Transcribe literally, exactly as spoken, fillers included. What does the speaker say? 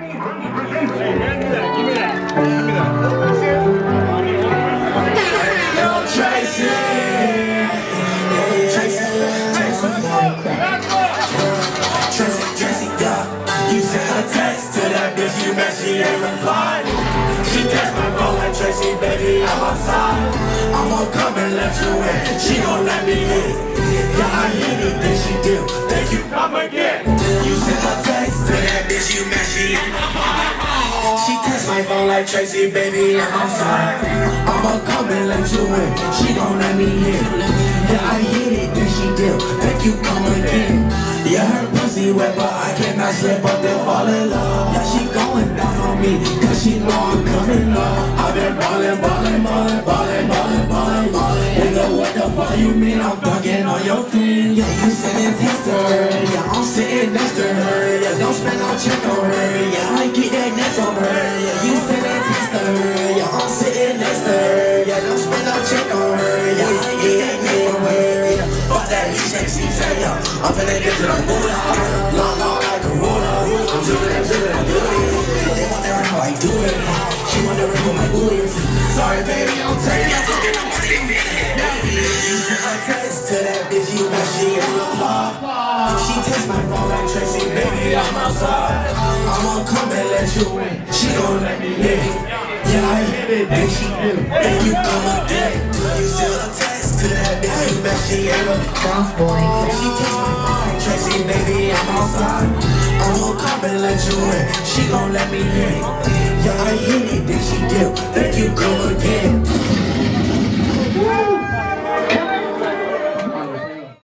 She ain't replied. She text my phone like Tracy, baby, I'm outside. I'm gon' come and let you in. She gon' let me in. Yeah, I hit it, then she do. Thank you, come again. You sent a text to that bitch, you mad, she ain't replied. She text my phone like Tracy, baby, I'm outside. I'm gon' come and let you in. She gon' let me in. Yeah, I hit it, then she do. Thank you, come again. Yeah, her pussy wet, but I cannot slip up and fall in love. Yeah, she going down on me, cause she know I'm coming up. I've been ballin', ballin', ballin', ballin', ballin', ballin', ballin'. Nigga, what the fuck you mean I'm thuggin' on your team? Yeah, you sitting next to her, yeah, I'm sitting next to her. Yeah, don't spend no check on her, yeah, I get that next on her. Yeah, you sitting next to her, yeah, I'm sitting next to her. Yeah, don't spend no check on her, yeah, I get that next on her. Fuck that, he shake, she say, yeah, I'm finna get to the moolah. Long, long like a ruler. I'm doing it, doing it, doing it. They wondering how I do it. She wondering what my boo is. Sorry, baby, I'm taking it. Fucking I'm taking it. You sent a text to that bitch, you know she ain't reply. She text my phone like Tracy, baby, I'm outside. I'm gon' come and let you in. She gon' let me in. Yeah, I hit it, then she do. Then you come again. You sent a text to that bitch, you know she ain't reply. She text my phone like Tracy, baby, I'm outside. I'm gon' come and let you in. She gon' let me in. Yeah, I hit it, then she do. Then you come again.